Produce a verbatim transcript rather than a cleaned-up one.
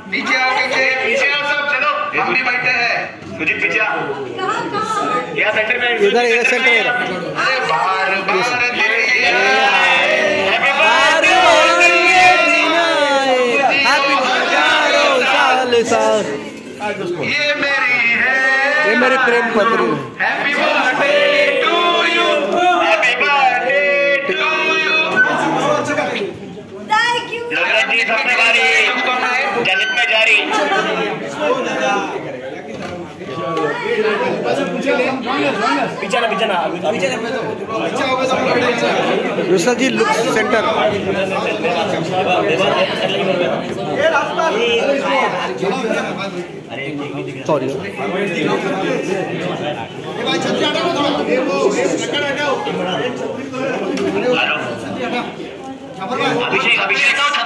पीछे आओ, पीछे पीछे आओ सब, चलो हम भी बैठे हैं। सुजीत पीछे आ, यहाँ सेंटर में इधर ये सेंटर में। अरे बार बार साल ये मेरी है, ये मेरी प्रेम पत्री। Happy birthday to you, happy birthday to you. Thank you. लग्न जी सबसे बारी जनित में जारी। पीछे ना पीछे ना पीछे Vishal ji look centre. Sorry Abhishek अभिषेक